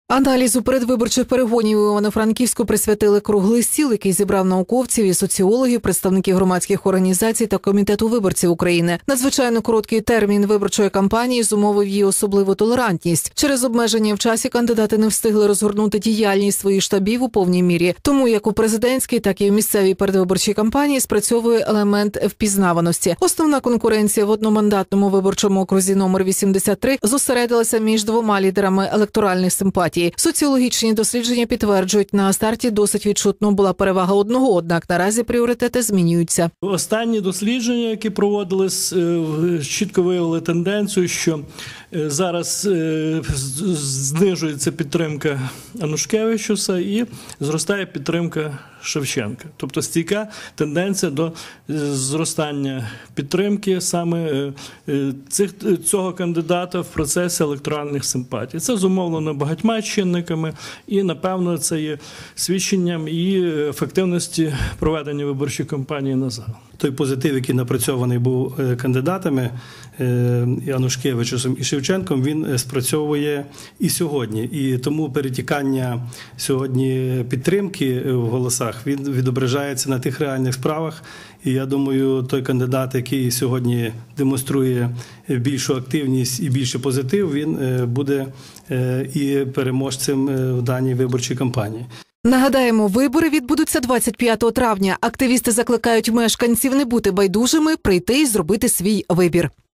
Аналізу передвиборчих перегонів у Івано-Франківську присвятили круглий стіл, який зібрав науковців і соціологів, представників громадських організацій та Комітету виборців України. Надзвичайно короткий термін виборчої кампанії зумовив її особливу толерантність. Через обмеження в часі кандидати не встигли розгорнути діяльність своїх штабів у повній мірі. Тому як у президентській, так і в місцевій передвиборчій кампанії спрацьовує елемент впізнаваності. Основна конкуренція в одномандатному виборчому окрузі номер 83 зосередилася між двома лідерами електоральних симпатій. Соціологічні дослідження підтверджують, на старті досить відчутно була перевага одного, однак наразі пріоритети змінюються. Останні дослідження, які проводились, чітко виявили тенденцію, що зараз знижується підтримка Анушкевичуса і зростає підтримка Шевченка. Тобто стійка тенденція до зростання підтримки саме цього кандидата в процесі електоральних симпатій. Це зумовлено багатьма чинниками і, напевно, це є свідченням і ефективності проведення виборчої кампанії на загал. Той позитив, який напрацьований був кандидатами Анушкевичусом і Шевченком, він спрацьовує і сьогодні. І тому перетікання сьогодні підтримки в голосах він відображається на тих реальних справах. І я думаю, той кандидат, який сьогодні демонструє більшу активність і більше позитив, він буде і переможцем в даній виборчій кампанії. Нагадаємо, вибори відбудуться 25 травня. Активісти закликають мешканців не бути байдужими, прийти і зробити свій вибір.